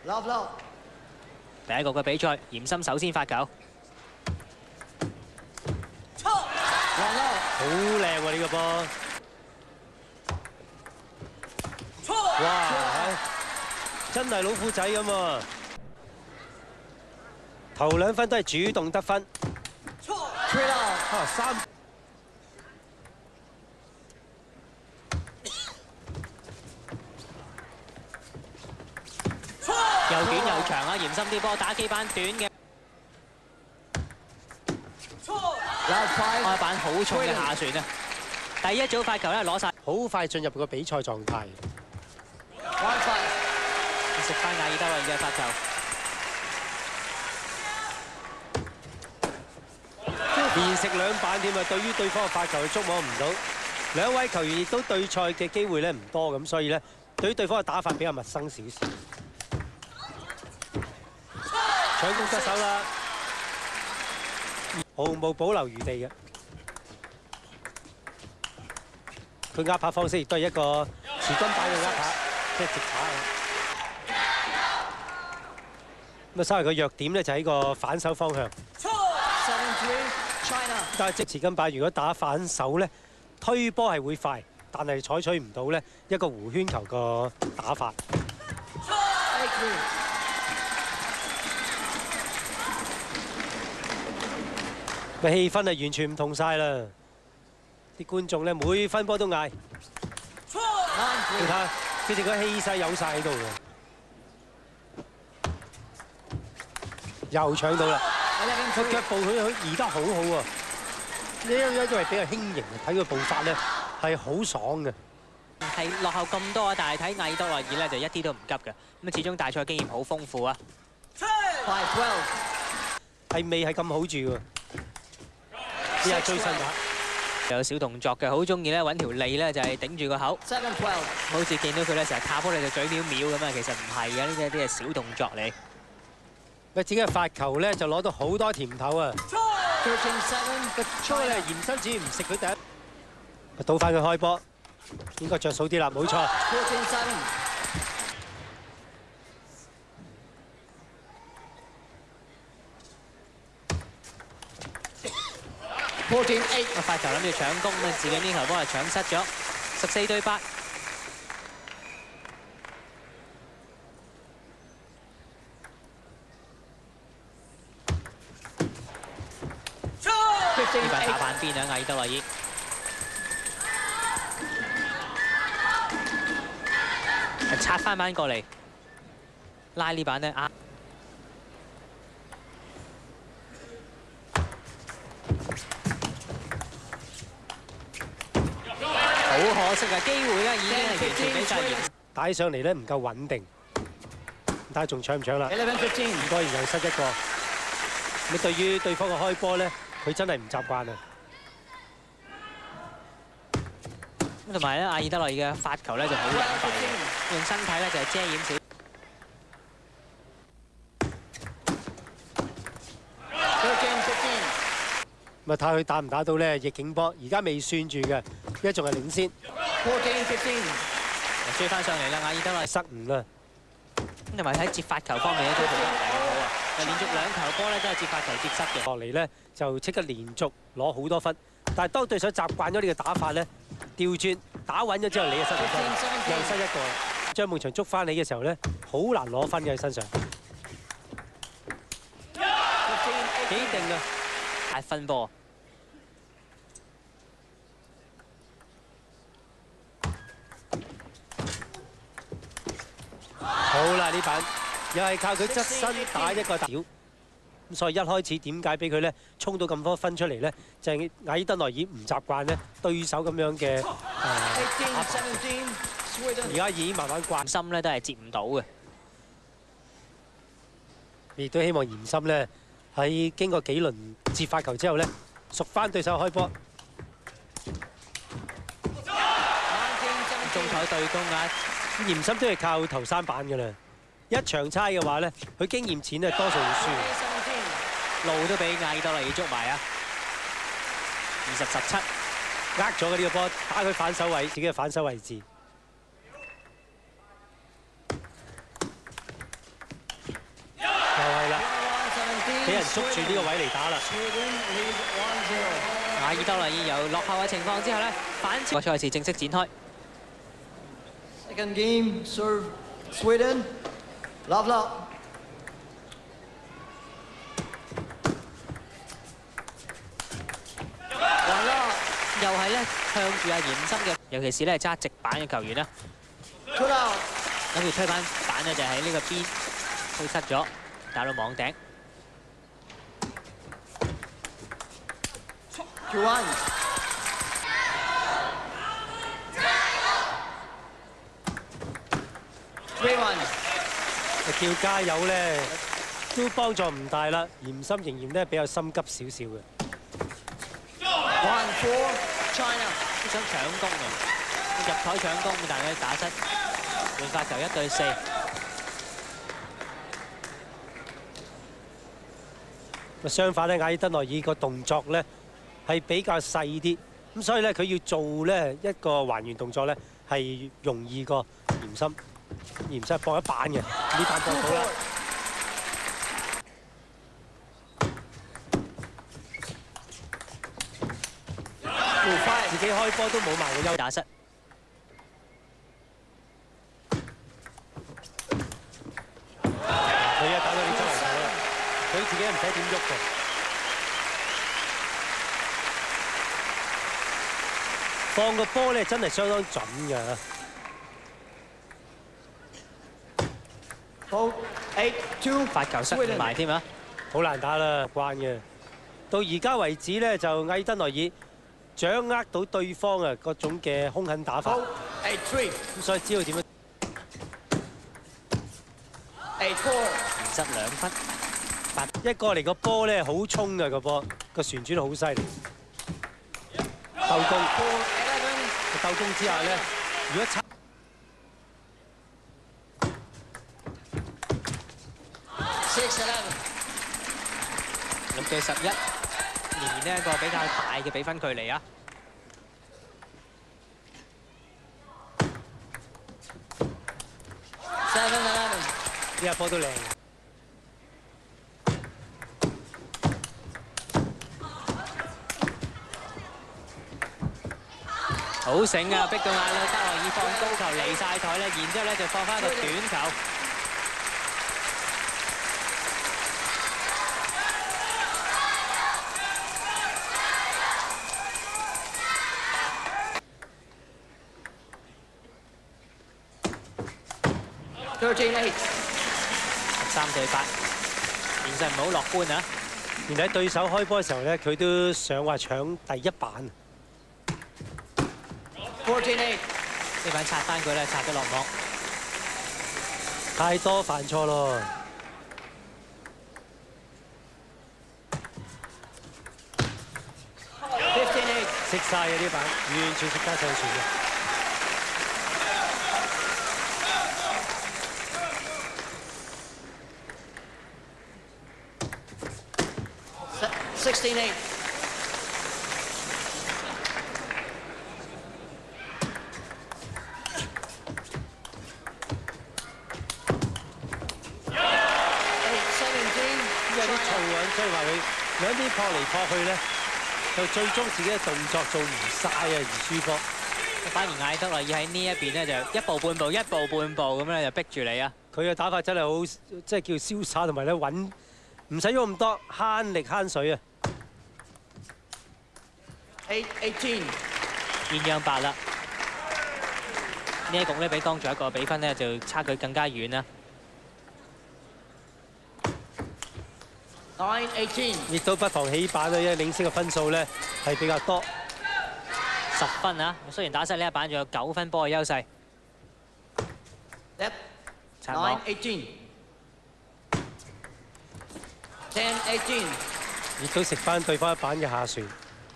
Love。 第一局嘅比賽，嚴森首先發球， 好靚喎呢個波！哇，真係老虎仔咁喎！頭兩分都係主動得分。三。 又短又長啊！嚴森啲波打幾板短嘅，開板好重嘅下旋啊！第一組發球咧攞晒， 好快進入個比賽狀態。 食翻亞爾德倫嘅發球， 連食兩板添啊！對於對方嘅發球，佢捉摸唔到。兩位球員亦都對賽嘅機會咧唔多，咁所以咧對於對方嘅打法比較陌生少少。搶攻失手啦，毫無保留餘地嘅。佢壓拍方式亦都係一個持根板嘅壓拍，即係直打。咁啊，稍微個弱點咧就喺個反手方向。但係即持根板如果打反手咧，推波係會快，但係採取唔到咧一個弧圈球個打法。個氣氛係完全唔同晒啦！啲觀眾咧每分波都嗌，你睇佢哋個氣勢有晒喺度嘅，又搶到啦！個腳步佢移得好好喎，因為比較輕盈啊，睇佢步伐咧係好爽嘅。 係落後咁多啊，但係睇亞爾德內爾咧就一啲都唔急嘅，咁啊始終大賽經驗好豐富啊。 係未係咁好住喎。呢係追身打， 有小動作嘅，好中意咧揾條脷咧就係頂住個口，好似見到佢咧成日踏波你就嘴藐藐咁啊，其實唔係嘅，呢啲係小動作嚟。 佢自己嘅發球咧就攞到好多甜頭啊！個初咧嚴森只要唔食佢第一，倒翻佢開波，應該着數啲啦，冇錯。 發球諗住搶攻啊，自己呢球波係搶失咗，14-8。呢板打板邊啊，亞爾德內爾拆翻板過嚟，拉呢板咧啊！好可惜啊！機會咧已經係完全俾晒嚴， 帶上嚟咧唔夠穩定，睇下仲搶唔搶啦？當然又失一個。咁對於對方嘅開波咧，佢真係唔習慣啊！ 咁同埋咧，亞爾德內爾嘅發球咧就好隱蔽嘅，用身體咧就係遮掩少。 咁啊睇下佢打唔打到咧逆境波，而家未算住嘅，而家仲係領先。 追翻上嚟啦，亞爾德內爾失誤啦。 咁同埋喺接發球方面咧都做得唔係好啊，連續兩球波咧都係接發球接失嘅。 落嚟咧就即刻連續攞好多分，但係當對手習慣咗呢個打法咧，調轉打穩咗之後，你就失咗分，又失一個啦。張夢祥捉翻你嘅時候咧，好難攞分嘅喺身上。幾定啊！ 8分波。 好啦，呢板又係靠佢側身打一個小，咁所以一開始點解俾佢咧衝到咁多分出嚟咧？就係亞爾德內爾唔習慣咧對手咁樣嘅而家已經慢慢慣心咧都係接唔到嘅。 亦都希望嚴森咧喺經過幾輪接發球之後咧，熟翻對手開波。 中彩對攻啊！ 嚴森都係靠頭三板㗎啦，一長差嘅話咧，佢經驗淺咧多數會輸。 路都俾亞爾德內爾捉埋啊！20-17， 呃咗嘅呢個波，打佢反手位，自己嘅反手位置。 人捉住呢個位嚟打啦。 阿爾德內爾由落後嘅情況之後咧，反超。個賽事正式展開。 Second game, serve Sweden. Love love. 又係咧向住阿嚴森嘅，尤其是咧揸直板嘅球員啦。諗住推翻板咧，就喺呢個邊推失咗，打到網頂。 叫加油咧，都幫助唔大啦。嚴森仍然咧比較心急少少嘅。 都想搶攻啊！入台搶攻，但係佢打失換發球1對4。 相反咧，阿爾德內爾個動作咧係比較細啲，咁所以咧佢要做咧一個還原動作咧係容易過嚴森。嚴森係搏一板嘅，呢板搏到啦。自己開波都冇埋個優打失。 佢一打到你周圍走啦，佢自己唔使點喐嘅。放個波咧真係相當準㗎。 好 8-2， 發球失埋添啊！ 好難打啦，慣嘅。到而家為止咧，就阿爾德內爾掌握到對方啊嗰種嘅兇狠打法，咁所以知道點樣。 失2分。 一過嚟個波咧好衝嘅個波，個旋轉好犀利。鬥攻，鬥攻之下咧，如果 6對11，仍然呢一個比較大嘅比分距離啊！ 呢一波都靚。 好醒啊！逼到亞歷德內爾放高球離晒台咧，然之後咧就放翻個短球。13對8，現實唔好樂觀啊！ 原來喺對手開波嘅時候咧，佢都想話搶第一板。 呢板拆翻佢咧，拆咗落網。 太多犯錯咯。食晒嘅呢板，完全食得上船嘅。 16-8。 有啲燥啊，所以話佢兩邊撲嚟撲去咧，就最終自己嘅動作做唔晒啊，而輸波。 反而艾德內爾喺呢一邊咧，就一步半步、一步半步咁咧，就逼住你啊！ 佢嘅打法真係好，即係叫瀟灑同埋咧穩，唔使喐咁多，慳力慳水啊！ 8-18。 鴛鴦8啦，呢一局咧比剛才一個比分咧就差距更加遠啦。 9-18。 亦都不妨起板啦，因為領先嘅分數咧係比較多 ，10分啊！雖然打失呢一板，仲有9分波嘅優勢。 9-18。10-18。 亦都食翻對方一板嘅下旋。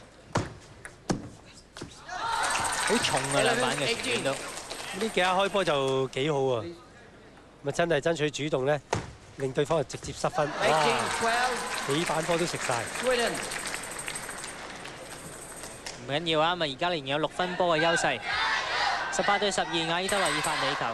好重啊兩板嘅傳都， 呢幾下開波就幾好啊！咪真係爭取主動咧，令對方直接失分。哇！幾板波都食晒。 唔緊要啊，咪而家仍然有6分波嘅優勢。18對12，亞爾德內爾發尾球。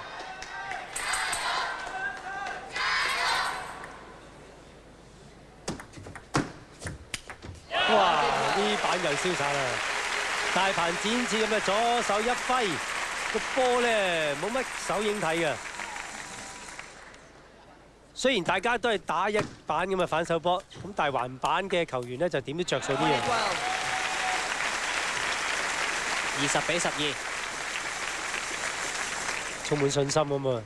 板又瀟灑啦！大鵬展翅咁嘅左手一揮，個波咧冇乜手影睇嘅。雖然大家都係打一板咁嘅反手波，咁但係橫板嘅球員咧就點都着數啲嘅。 20-12， 充滿信心啊嘛！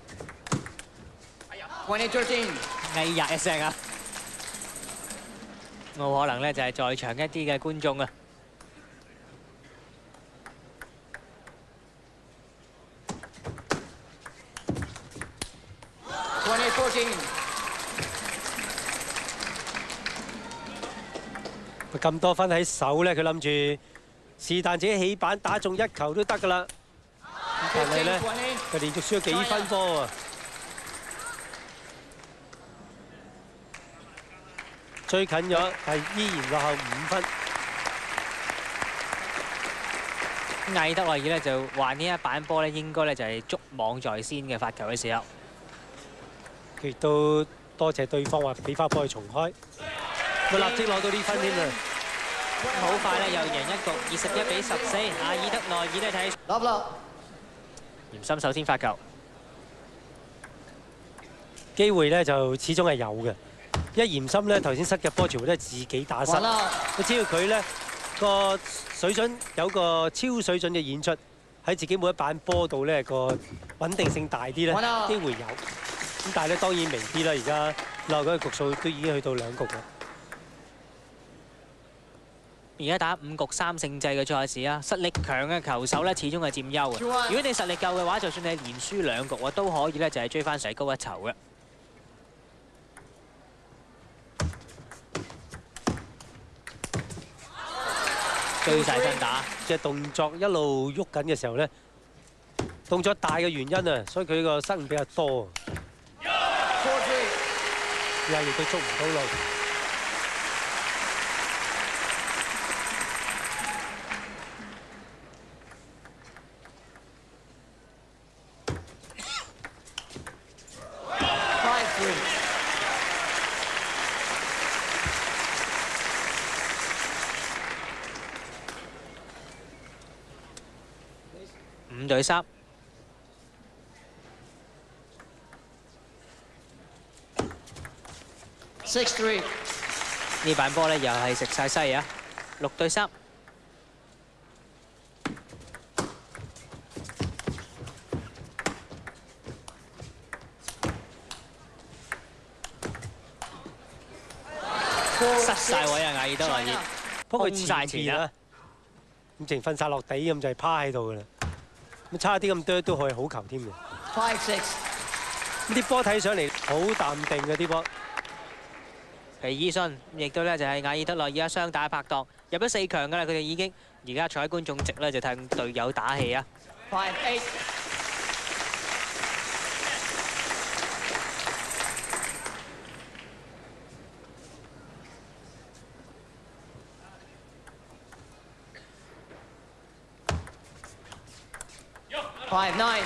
哎呀一聲啊！我可能咧就係在場一啲嘅觀眾啊。 咁多分喺手咧，佢諗住是但自己起板打中一球都得㗎啦。但係咧，佢連續輸咗幾分波啊！最近咗，係依然落後5分。 艾德內爾咧就話呢一板波咧應該咧就係觸網在先嘅發球嘅時候。 佢亦都多謝對方話俾翻波去重開，佢立即攞到呢分添啊！ 好快咧又贏一局，21-14。阿爾德內爾咧睇嚴森首先發球， 機會咧就始終係有嘅。因為嚴森咧頭先失嘅波全部都係自己打失，只要佢咧個水準有個超水準嘅演出，喺自己每一板波度咧個穩定性大啲咧，機會有。咁但係咧當然微啲啦，而家落嗰個局數都已經去到2局啦。 而家打5局3勝制嘅賽事啊，實力強嘅球手咧始終係佔優嘅。如果你實力夠嘅話，就算你連輸2局，都可以咧就係追翻上高一籌嘅。追晒身打， 隻動作一路喐緊嘅時候咧，動作大嘅原因啊，所以佢個失誤比較多。而家亦都捉唔到路。 5-3。 6-3。 呢板波咧又係食晒西啊！6-3。失晒位啊！艾爾德內爾， 不過佢前邊啊，咁淨瞓晒落地咁就係趴喺度噶啦。咁差啲咁多都可以好球添嘅。 5-6。 啲波睇上嚟好淡定嘅啲波。 皮爾遜亦都咧就係艾爾德內爾雙打拍檔，入咗4強噶啦，佢哋已經而家坐喺觀眾席咧就替隊友打氣啊。 5-8。5-9。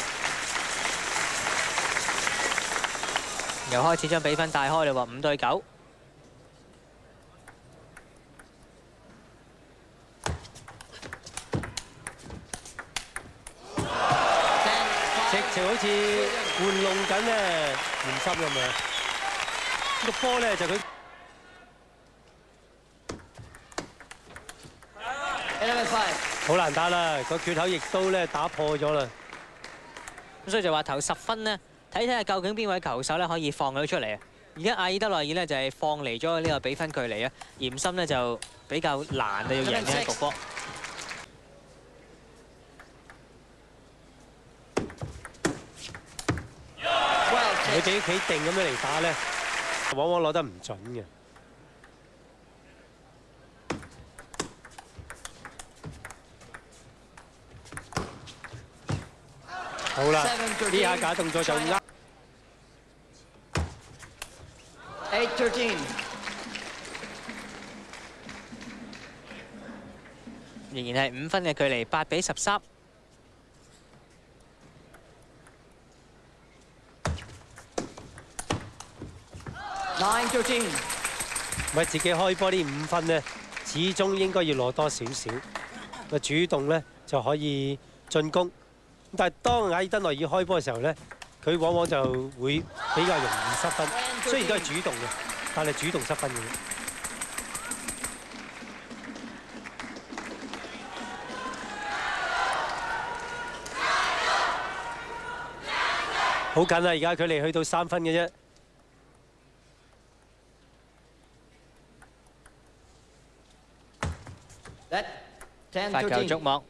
又開始將比分帶開啦喎，5-9。 直情好似玩弄緊咧嚴森咁樣。呢個波咧就佢好難打啦，個缺口亦都咧打破咗啦。 咁所以就話頭10分呢，睇睇下究竟邊位球手咧可以放到出嚟啊！而家艾爾德內爾咧就係放離咗呢個比分距離啊，嚴森咧就比較難啊，要贏呢一局波。 你俾企定咁樣嚟打咧，往往攞得唔準嘅。好啦，呢下假動作就啱。 8-13。 仍然係5分嘅距離，8-13。 9-13。 咪自己開波呢5分呢， 始終應該要攞多少少個主動咧，就可以進攻。但係當阿爾德內爾開波嘅時候咧，佢往往就會比較容易失分。雖然都係主動嘅，但係主動失分嘅。好近啦！而家距離去到3分嘅啫。 發球觸網，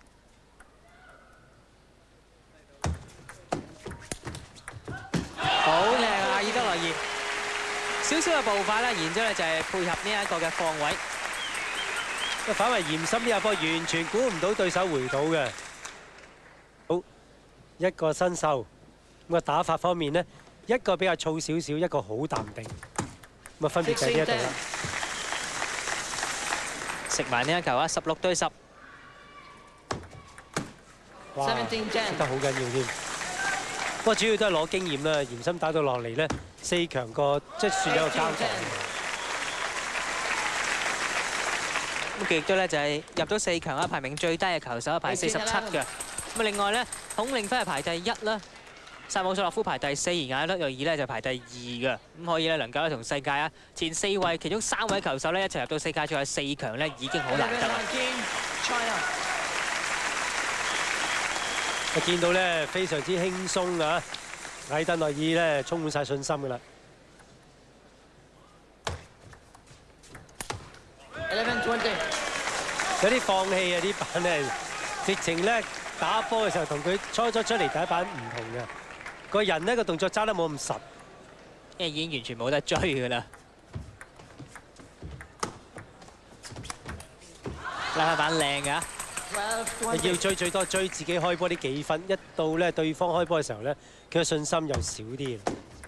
好靚啊！阿爾德內爾少少嘅步伐啦，然之後咧就係配合呢一個嘅放位。 反為嚴森呢下波完全估唔到對手回到嘅。好一個新秀，咁啊打法方面呢，一個比較燥少少，一個好淡定。咁啊分別就係呢一度啦。 食埋呢一球啊，16對10。 哇，得好緊要添。不過主要都係攞經驗啦，嚴森打到落嚟呢，4強個即係算有個交代。 咁佢亦都咧就係入到4強啊，排名最低嘅球手排47嘅。咁啊另外咧，孔令輝係排第1啦，薩姆索洛夫排第4，而艾德內爾咧就排第2嘅。咁可以咧能夠咧同世界啊前4位其中3位球手咧一齊入到世界賽4強咧，已經好難得啦。 我見到咧非常之輕鬆啊，艾德內爾咧充滿晒信心㗎啦。有啲放棄啊！啲板咧，直情咧打波嘅時候同佢初出嚟第一板唔同嘅，個人呢個動作揸得冇咁實， 因為已經完全冇得追㗎啦。拉板靚㗎， 要追最多追自己開波啲幾分，一到咧對方開波嘅時候咧，佢嘅信心又少啲。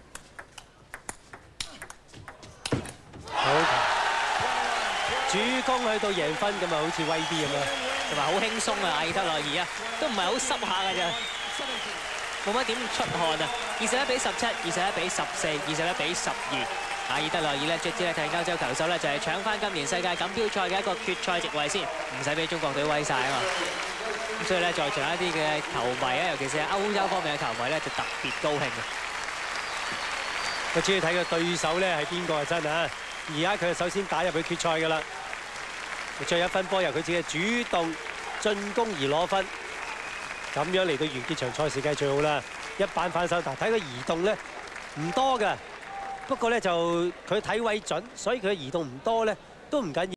好。主攻去到贏分咁啊，好似威啲咁啊， 同埋好輕鬆啊！艾德內爾啊，都唔係好濕下㗎咋，冇乜點出汗啊！21比17、21比14、21比12，艾德內爾咧，直接咧替歐洲球手咧就係搶翻今年世界錦標賽嘅一個決賽席位先，唔使俾中國隊威晒啊嘛！咁所以咧，在場一啲嘅球迷啊，尤其是係歐洲方面嘅球迷咧，就特別高興嘅。 我主要睇個對手咧係邊個啊？真啊！而家佢首先打入去決賽㗎啦。最後一分波由佢自己主動進攻而攞分，咁樣嚟到完結場賽事梗係最好啦！一板反手，但睇佢移動咧唔多㗎，不過咧就佢體位準，所以佢移動唔多咧都唔緊要。